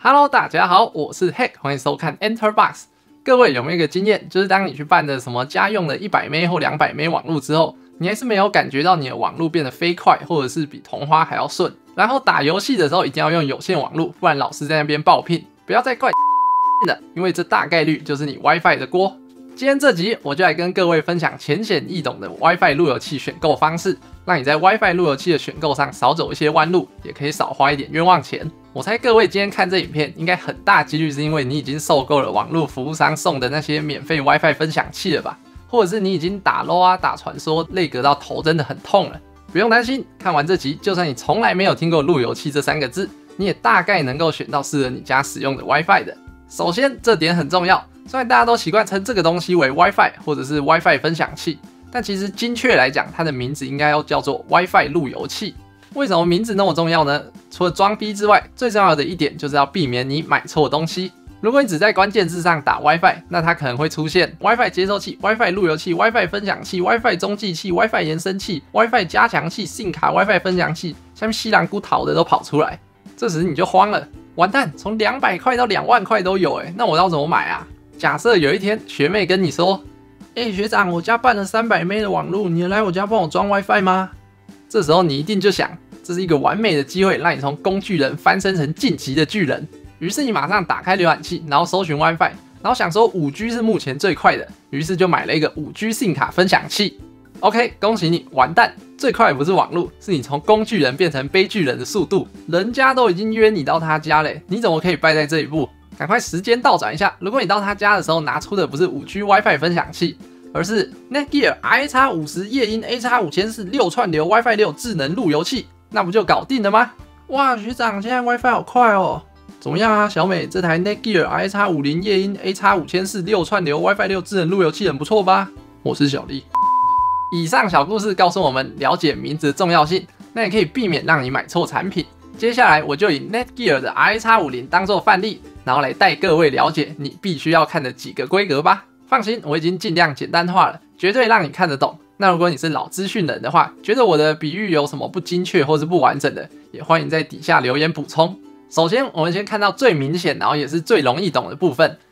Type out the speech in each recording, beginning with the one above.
Hello， 大家好，我是 Hack， 欢迎收看 EnterBox。各位有没有一个经验，就是当你去办的什么家用的100M 或200M 网络之后，你还是没有感觉到你的网络变得飞快，或者是比同花还要顺。然后打游戏的时候一定要用有线网络，不然老师在那边爆聘，不要再怪了，因为这大概率就是你 WiFi 的锅。今天这集我就来跟各位分享浅显易懂的 WiFi 路由器选购方式，让你在 WiFi 路由器的选购上少走一些弯路，也可以少花一点冤枉钱。我猜各位今天看这影片，应该很大几率是因为你已经受够了网络服务商送的那些免费 WiFi 分享器了吧？或者是你已经打 LOL 啊、打传说，累格到头真的很痛了。不用担心，看完这集，就算你从来没有听过路由器这3个字，你也大概能够选到适合你家使用的 WiFi 的。首先，这点很重要。虽然大家都习惯称这个东西为 WiFi 或者是 WiFi 分享器，但其实精确来讲，它的名字应该要叫做 WiFi 路由器。为什么名字那么重要呢？除了装逼之外，最重要的一点就是要避免你买错东西。如果你只在关键字上打 WiFi， 那它可能会出现 WiFi 接收器、WiFi 路由器、WiFi 分享器、WiFi 中继器、WiFi 延伸器、WiFi 加强器、SIM 卡、WiFi 分享器，下面西兰菇桃的都跑出来。这时你就慌了，完蛋，从200块到2万块都有那我要怎么买啊？假设有一天学妹跟你说，学长，我家办了300M 的网路，你来我家帮我装 WiFi 吗？这时候你一定就想，这是一个完美的机会，让你从工具人翻身成晋级的巨人。于是你马上打开浏览器，然后搜寻 WiFi， 然后想说 5G 是目前最快的，于是就买了一个 5G SIM 卡分享器。OK， 恭喜你，完蛋！最快不是网路，是你从工具人变成悲剧人的速度。人家都已经约你到他家嘞，你怎么可以败在这一步？赶快时间倒转一下，如果你到他家的时候拿出的不是 5G WiFi 分享器，而是 Netgear RX50 夜音 AX5004 6串流 WiFi 6智能路由器，那不就搞定了吗？哇，学长，现在 WiFi 好快哦！怎么样啊，小美？这台 Netgear RX50 夜音 AX5004 6串流 WiFi 6智能路由器很不错吧？我是小丽。以上小故事告诉我们，了解名字的重要性，那也可以避免让你买错产品。接下来我就以 Netgear 的 RX50 当做范例，然后来带各位了解你必须要看的几个规格吧。放心，我已经尽量简单化了，绝对让你看得懂。那如果你是老资讯人的话，觉得我的比喻有什么不精确或是不完整的，也欢迎在底下留言补充。首先，我们先看到最明显，然后也是最容易懂的部分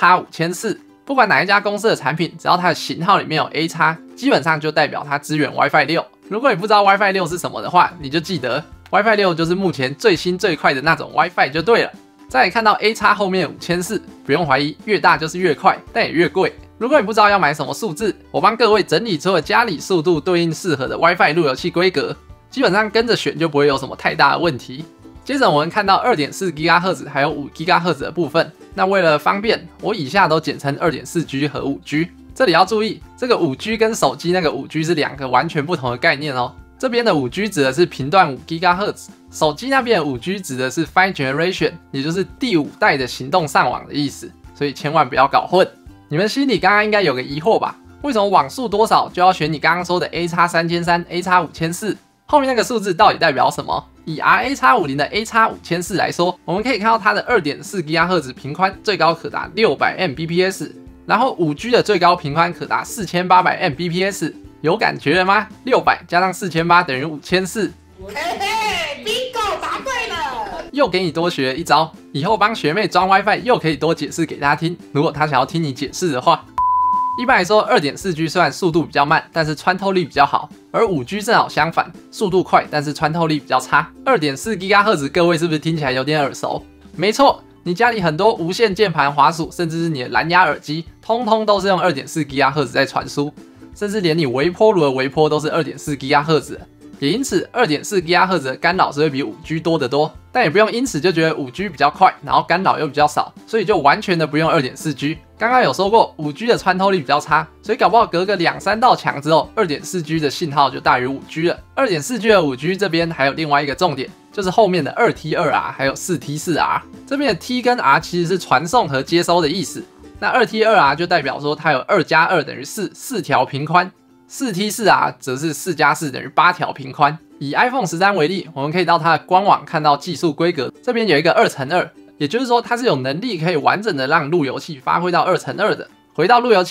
，AX54。不管哪一家公司的产品，只要它的型号里面有 AX， 基本上就代表它支援 WiFi 6。如果你不知道 WiFi 6是什么的话，你就记得 WiFi 6就是目前最新最快的那种 WiFi 就对了。再来看到 AX 后面5400，不用怀疑，越大就是越快，但也越贵。如果你不知道要买什么数字，我帮各位整理出了家里速度对应适合的 WiFi 路由器规格，基本上跟着选就不会有什么太大的问题。接着我们看到 2.4 GHz 还有5 GHz 的部分，那为了方便，我以下都简称 2.4G 和 5G。这里要注意，这个 5G 跟手机那个 5G 是2个完全不同的概念哦。这边的 5G 指的是频段5 GHz， 手机那边的 5G 指的是 5th Generation， 也就是第5代的行动上网的意思，所以千万不要搞混。你们心里刚刚应该有个疑惑吧？为什么网速多少就要选你刚刚说的 AX3300、AX5400？ 后面那个数字到底代表什么？以 RX50 的 AX5004 来说，我们可以看到它的 2.4 GHz 频宽最高可达600 Mbps， 然后 5G 的最高频宽可达4800 Mbps， 有感觉了吗？600加上4800等于5400。 嘿嘿 ，bingo 答对了！ 又给你多学一招，以后帮学妹装 WiFi 又可以多解释给她听。如果她想要听你解释的话，一般来说 2.4G 虽然速度比较慢，但是穿透力比较好，而 5G 正好相反，速度快，但是穿透力比较差。2.4 GHz 各位是不是听起来有点耳熟？没错，你家里很多无线键盘、滑鼠，甚至是你的蓝牙耳机，通通都是用 2.4 GHz 在传输，甚至连你微波炉的微波都是 2.4 GHz 的。也因此 2.4 GHz 的干扰是会比 5G 多得多，但也不用因此就觉得 5G 比较快，然后干扰又比较少，所以就完全的不用 2.4G。刚刚有说过 5G 的穿透力比较差，所以搞不好隔个2-3道墙之后 2.4G 的信号就大于 5G 了。2.4G 和 5G 这边还有另外一个重点，就是后面的 2T2R 还有 4T4R。这边的 T 跟 R 其实是传送和接收的意思，那 2T2R 就代表说它有2加2等于4， 4条频宽。4T4R 则是4加4等于8条频宽。以 iPhone 13为例，我们可以到它的官网看到技术规格，这边有一个2×2，也就是说它是有能力可以完整的让路由器发挥到2×2的。回到路由器，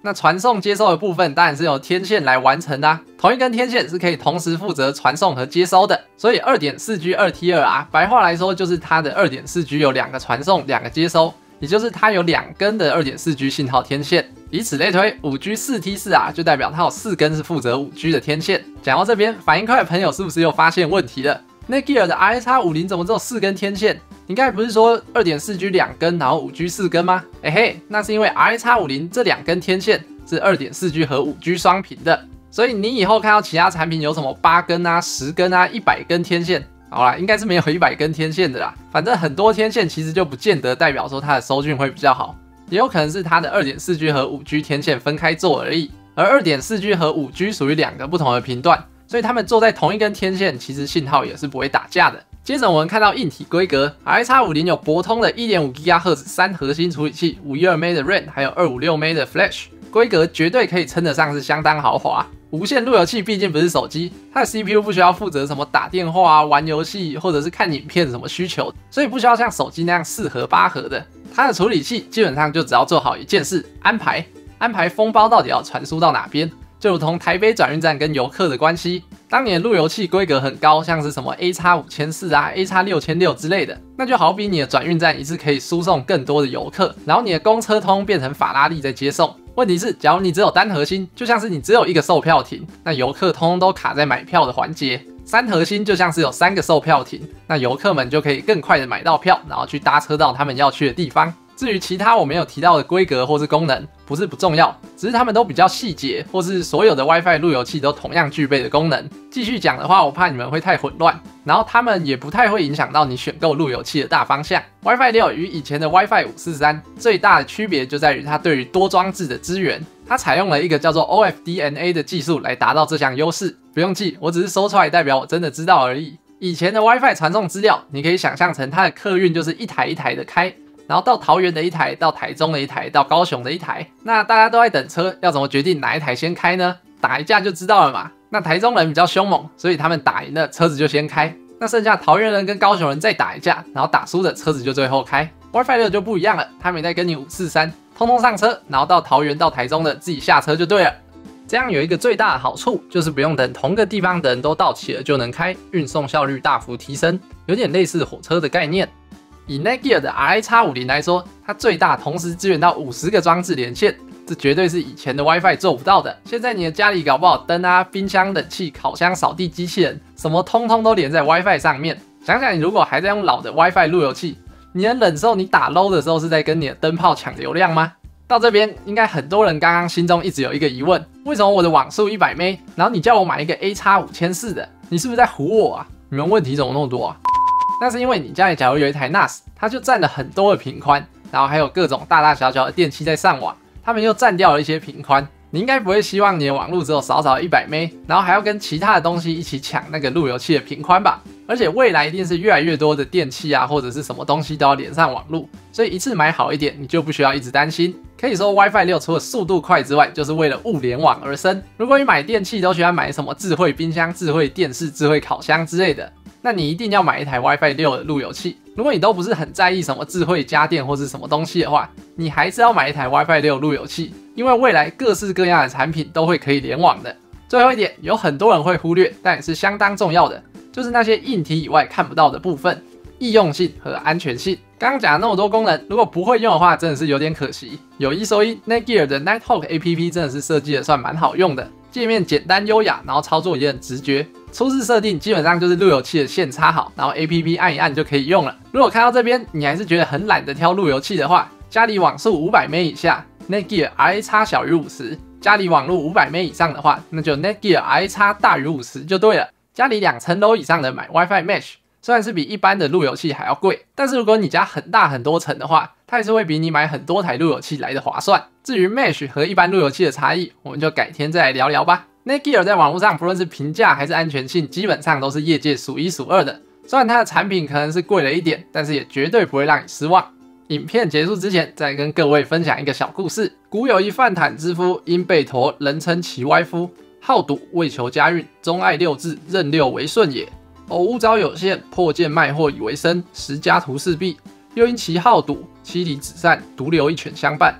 那传送接收的部分当然是由天线来完成的同一根天线是可以同时负责传送和接收的，所以 2.4G 2T2 白话来说就是它的 2.4G 有2个传送2个接收，也就是它有2根的 2.4G 信号天线。以此类推 5G 4T4 就代表它有4根是负责 5G 的天线。讲到这边，反应快的朋友是不是又发现问题了？Netgear 的 RX50 怎么只有4根天线？你刚才不是说 2.4G 2根，然后 5G 4根吗？嘿，那是因为 RX50 这2根天线是 2.4G 和 5G 双频的，所以你以后看到其他产品有什么8根啊、10根啊、100根天线，好啦，应该是没有100根天线的啦。反正很多天线其实就不见得代表说它的收讯会比较好，也有可能是它的 2.4G 和 5G 天线分开做而已。而 2.4G 和 5G 属于2个不同的频段，所以它们坐在同一根天线，其实信号也是不会打架的。接着我们看到硬体规格 ，RX50 有博通的 1.5 GHz 3核心处理器，512MB 的 RAM， 还有 256MB 的 Flash， 规格绝对可以称得上是相当豪华。无线路由器毕竟不是手机，它的 CPU 不需要负责什么打电话啊、玩游戏或者是看影片什么需求，所以不需要像手机那样4核8核的。它的处理器基本上就只要做好一件事：安排封包到底要传输到哪边。就如同台北转运站跟游客的关系，当你的路由器规格很高，像是什么 AX5400 啊、AX6600之类的，那就好比你的转运站一次可以输送更多的游客，然后你的公车通变成法拉利在接送。问题是，假如你只有单核心，就像是你只有1个售票亭，那游客通通都卡在买票的环节；3核心就像是有3个售票亭，那游客们就可以更快的买到票，然后去搭车到他们要去的地方。至于其他我没有提到的规格或是功能，不是不重要，只是它们都比较细节，或是所有的 WiFi 路由器都同样具备的功能。继续讲的话，我怕你们会太混乱，然后它们也不太会影响到你选购路由器的大方向。WiFi 6与以前的 WiFi 543最大的区别就在于它对于多装置的支援，它采用了一个叫做 OFDNA 的技术来达到这项优势。不用记，我只是说出来代表我真的知道而已。以前的 WiFi 传送资料，你可以想象成它的客运就是一台一台的开。然后到桃园的一台，到台中的一台，到高雄的一台，那大家都在等车，要怎么决定哪一台先开呢？打一架就知道了嘛。那台中人比较凶猛，所以他们打赢了，车子就先开。那剩下桃园人跟高雄人再打一架，然后打输的车子就最后开。WiFi 6就不一样了，他没在跟你543，通通上车，然后到桃园到台中的自己下车就对了。这样有一个最大的好处，就是不用等同个地方的人都到齐了就能开，运送效率大幅提升，有点类似火车的概念。以 Netgear 的 RX50 来说，它最大同时支援到50个装置连线，这绝对是以前的 WiFi 做不到的。现在你的家里搞不好灯啊、冰箱、冷气、烤箱、扫地机器人，什么通通都连在 WiFi 上面。想想你如果还在用老的 WiFi 路由器，你能忍受你打 low 的时候是在跟你的灯泡抢流量吗？到这边，应该很多人刚刚心中一直有一个疑问：为什么我的网速100M，然后你叫我买一个 AX5400的，你是不是在唬我啊？你们问题怎么那么多啊？那是因为你家里假如有一台 NAS， 它就占了很多的频宽，然后还有各种大大小小的电器在上网，它们又占掉了一些频宽。你应该不会希望你的网络只有少少100M， 然后还要跟其他的东西一起抢那个路由器的频宽吧？而且未来一定是越来越多的电器啊，或者是什么东西都要连上网络，所以一次买好一点，你就不需要一直担心。可以说 WiFi 6除了速度快之外，就是为了物联网而生。如果你买电器都喜欢买什么智慧冰箱、智慧电视、智慧烤箱之类的，那你一定要买一台 WiFi 6的路由器。如果你都不是很在意什么智慧家电或是什么东西的话，你还是要买一台 WiFi 6路由器，因为未来各式各样的产品都会可以联网的。最后一点，有很多人会忽略，但也是相当重要的，就是那些硬体以外看不到的部分，易用性和安全性。刚刚讲了那么多功能，如果不会用的话，真的是有点可惜。有一说一 ，Netgear 的 Nighthawk APP 真的是设计的算蛮好用的，界面简单优雅，然后操作也很直觉。初次设定基本上就是路由器的线插好，然后 APP 按一按就可以用了。如果看到这边你还是觉得很懒得挑路由器的话，家里网速500M以下 ，Netgear RX 小于50；家里网络500M以上的话，那就 Netgear RX 大于50就对了。家里2层楼以上的买 WiFi Mesh， 虽然是比一般的路由器还要贵，但是如果你家很大很多层的话，它还是会比你买很多台路由器来的划算。至于 Mesh 和一般路由器的差异，我们就改天再来聊聊吧。Netgear 在网络上不论是评价还是安全性，基本上都是业界数1数2的。虽然它的产品可能是贵了一点，但是也绝对不会让你失望。影片结束之前，再跟各位分享一个小故事。古有一范坦之夫，因被驮，人称其歪夫。好赌，为求家运，钟爱六字，任六为顺也。偶物招有限，破剑卖货以为生，时家徒四壁。又因其好赌，妻离子散，独留一犬相伴。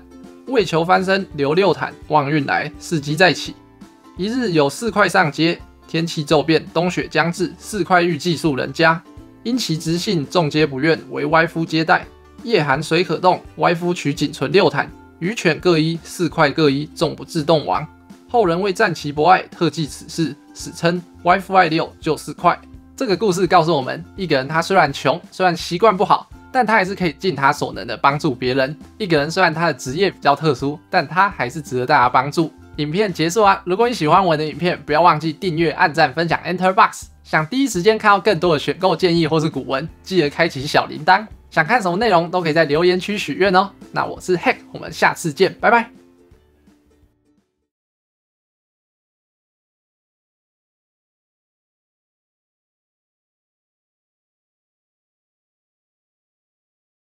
为求翻身，留六坛，旺运来，伺机再起。一日有4块上街，天气骤变，冬雪将至，4块欲寄宿人家。因其直性，众皆不愿，为歪夫接待。夜寒水可冻，歪夫取仅存6坛，鱼犬各一，4块各一，众不自动亡。后人为赞其博爱，特记此事，史称歪夫爱6，就4块。这个故事告诉我们，一个人他虽然穷，虽然习惯不好，但他还是可以尽他所能的帮助别人。一个人虽然他的职业比较特殊，但他还是值得大家帮助。影片结束啊！如果你喜欢我的影片，不要忘记订阅、按赞、分享 EnterBox。想第一时间看到更多的选购建议或是古文，记得开启小铃铛。想看什么内容都可以在留言区许愿哦。那我是 Hack， 我们下次见，拜拜。